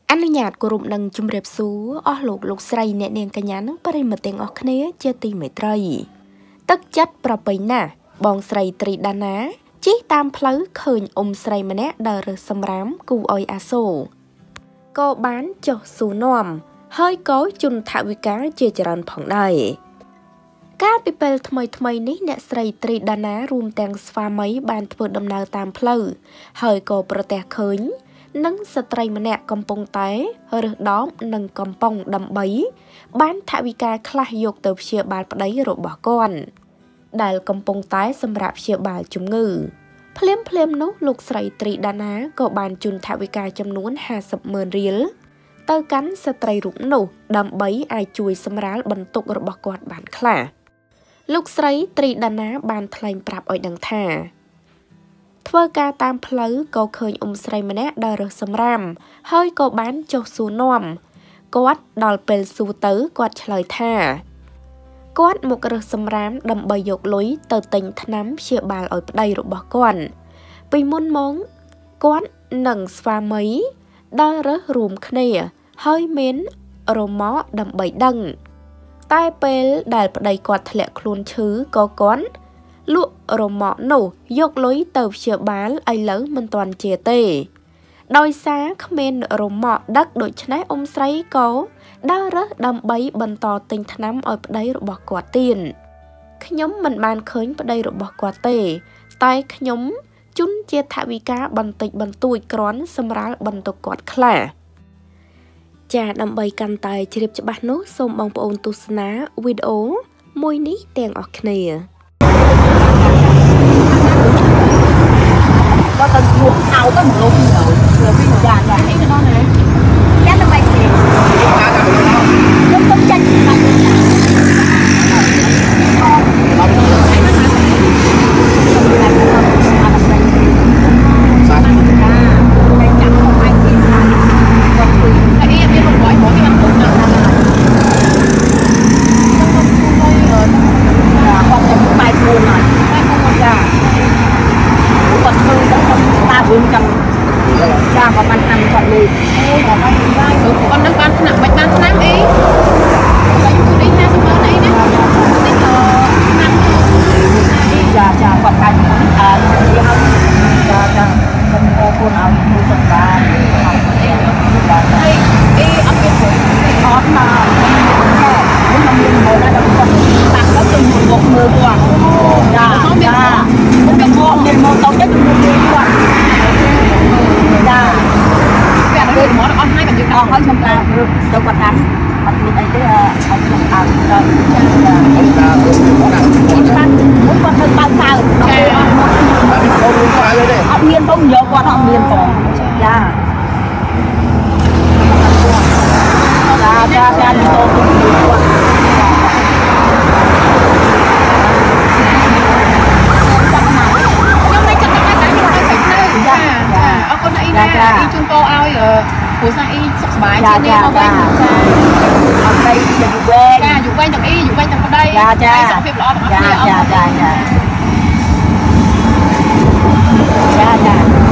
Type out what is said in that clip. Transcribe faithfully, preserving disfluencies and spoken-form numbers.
អនុញ្ញាតគោរពនឹងជំរាបសួរអស់លោកលោកស្រីអ្នកនាងកញ្ញានិងប្រិយមិត្តទាំងអស់គ្នាជាទីមេត្រីទឹកចិត្តប្រពៃណាស់បងស្រីត្រីដាណាជិះតាមផ្លូវឃើញអ៊ុំស្រីម្នាក់ដើររើសសម្រាមគូអុយអាសូរក៏បានចុះសួរនាំហើយក៏ជន់ថវិកាជាច្រើនផងដែរកាលពីពេលថ្មីថ្មីនេះអ្នកស្រីត្រីដាណារួមទាំងស្វាមីបានធ្វើដំណើរតាមផ្លូវហើយក៏ប្រទះឃើញនឹងស្ត្រីម្នាក់កំពុងតែរើសដបនិងកំប៉ុងដើម្បីបានថវិកាខ្លះយកទៅព្យាបាលប្តីរបស់គាត់ដែលកំពុងតែសម្រាប់ព្យាបាលជំងឺភ្លាមភ្លាមនោះលោកស្រីត្រីដាណាក៏បានជូនថវិកាចំនួនห้าสิบម៉ឺនរៀលទៅកាន់ស្ត្រីរូបនោះដើម្បីអាចជួយសម្រាលបន្ទុករបស់គាត់បានខ្លះលោកស្រីត្រីដាណាបានថ្លែងប្រាប់ឲ្យដឹងថាធ្វើការតាមផ្លូវក៏ឃើញអ៊ុំស្រីម្នាក់ដើររើសសម្រាមហើយក៏បានចុះសួរនាំគាត់ដល់ពេលសួរទៅគាត់ឆ្លើយថាគាត់មករើសសម្រាមដើម្បីយកលុយទៅទិញថ្នាំព្យាបាលឲ្យប្តីរបស់គាត់ពីមុនមកគាត់និងស្វាមីដើររើសរួមគ្នាហើយមានរមាក់ដើម្បីដឹងតែពេលដែលប្តីគាត់ធ្លាក់ខ្លួនឈឺក៏គាត់លក់រមាក់នោះយកលុយទៅព្យាបាលឥឡូវមិនទាន់ជាទេដោយសារគ្មានរមាក់ដឹកដូច្នេះអ៊ុំស្រីក៏ដើររើសដើម្បីបន្តទិញថ្នាំឲ្យប្តីរបស់គាត់ទៀតខ្ញុំមិនបានឃើញប្តីរបស់គាត់ទេតែខ្ញុំជូនជាថវិកាបន្តិចបន្តួចគ្រាន់សម្រាប់បន្ទុកគាត់ខ្លះចាដើម្បីកាន់តែជ្រាបច្បាស់នោះសូមបងប្អូនទស្សនាវីដេអូមួយនេះទាំងអស់គ្នាก็ตอนรวมเอาก็เหมือนโลกเราเราวิ่งอย่างอย่างนี้ก็ได้แค่ทำไมเสียยกต้นจันทร์มาเลยจ้ะเราไม่ต้องใช้นะคะเราไม่ต้องมาทำอะไรสาธุจ้าไปจับไปกินค่ะก็คือไอ้นี่ยังไม่ลงร้อยหัวที่มันตุ้มนะต้องต้องตุ้มเลยเออความจะไปปูนหน่อยไปปูนจ้าcòn thư đó không ta vướng trong ra và ban năm còn lùi và ban vai được con đang ban nặng bạch ban năm ý lấy tôi đi hai số này đấy bây giờ năm đi giờ chờ còn ban à đi không giờ chờ mình cô cô nào mua sắm ba đây đi ở bên phố hot mà muốn làm gì mà đã đóng còn tặng đó từng một mười quả dạ dạ không biết mua tiền mua tàu chết mua tiền quả dạ cái này món nó ăn hai cái gì đó hơi xong là đâu còn ăn mặt mình đây thế anh làm ăn rồi muốn con hơi bao sao họ miên không nhiều con họ miên còn dạ dạ dạ dạ đi tô cũng nhiều quá con này nè đi chung cô ao giờ của sao y sọc bài trên đây không quay ở đây giờ dù quên dạ dù quên chẳng y dù quên chẳng ở đây dạ dạ sọc phim lọ dạ dạ dạ dạ dạ dạ